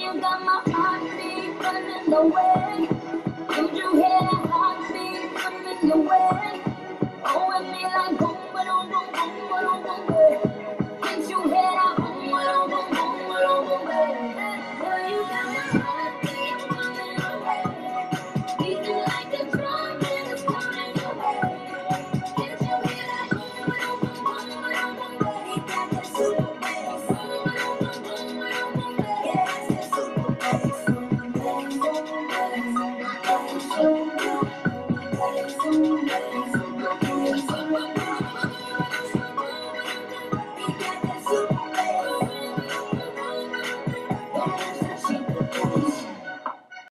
you got my heartbeat running away. Don't you hear that heartbeat coming your way? Oh, with me like boom, boom, boom, boom, boom, boom, boom.